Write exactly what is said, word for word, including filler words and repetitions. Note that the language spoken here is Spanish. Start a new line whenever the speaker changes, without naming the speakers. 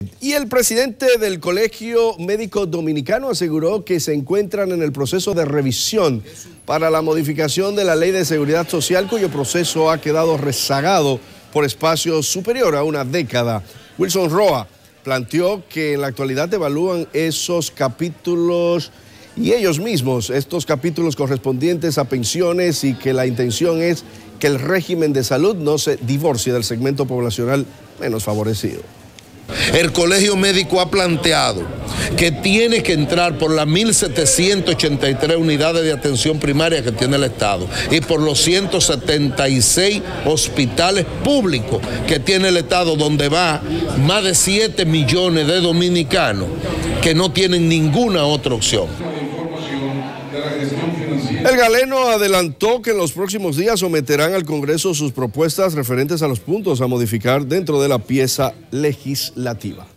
Y el presidente del Colegio Médico Dominicano aseguró que se encuentran en el proceso de revisión para la modificación de la Ley de Seguridad Social, cuyo proceso ha quedado rezagado por espacio superior a una década. Wilson Roa planteó que en la actualidad evalúan esos capítulos y ellos mismos, estos capítulos correspondientes a pensiones, y que la intención es que el régimen de salud no se divorcie del segmento poblacional menos favorecido.
El Colegio Médico ha planteado que tiene que entrar por las mil setecientas ochenta y tres unidades de atención primaria que tiene el Estado y por los ciento setenta y seis hospitales públicos que tiene el Estado, donde va más de siete millones de dominicanos que no tienen ninguna otra opción.
El galeno adelantó que en los próximos días someterán al Congreso sus propuestas referentes a los puntos a modificar dentro de la pieza legislativa.